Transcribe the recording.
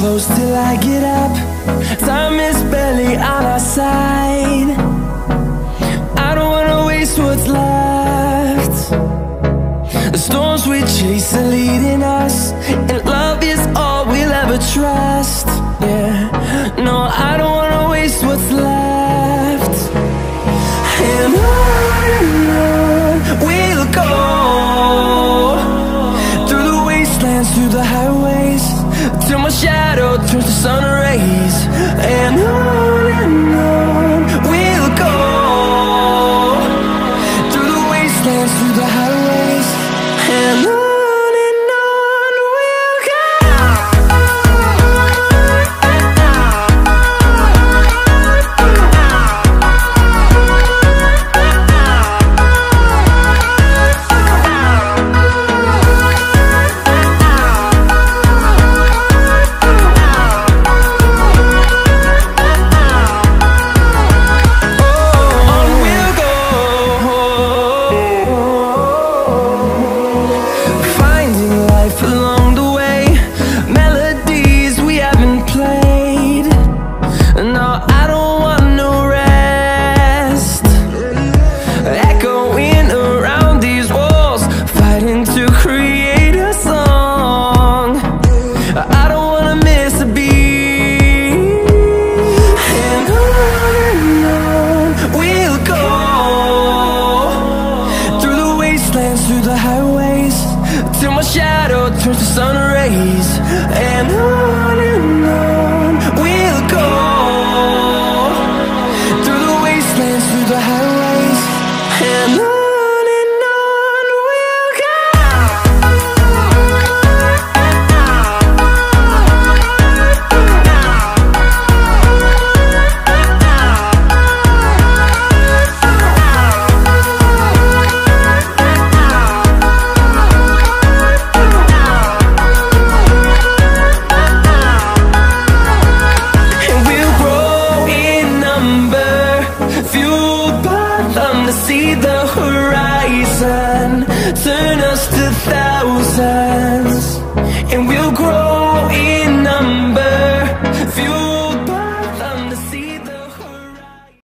close till I get up. Time is barely on our side. I don't wanna waste what's left. The storms we chase are leading us, and love is all we'll ever trust. Yeah, no, I don't wanna waste what's left. And on we'll go, through the wastelands, through the highways, till my shadow turns to sun rays. And on we'll go, through the wastelands, through the highways, and on we'll go. Through the highways, till my shadow turns to sun rays. And on we'll go, through the wastelands, through the highways, and on we'll go. See the horizon turn us to thousands, and we'll grow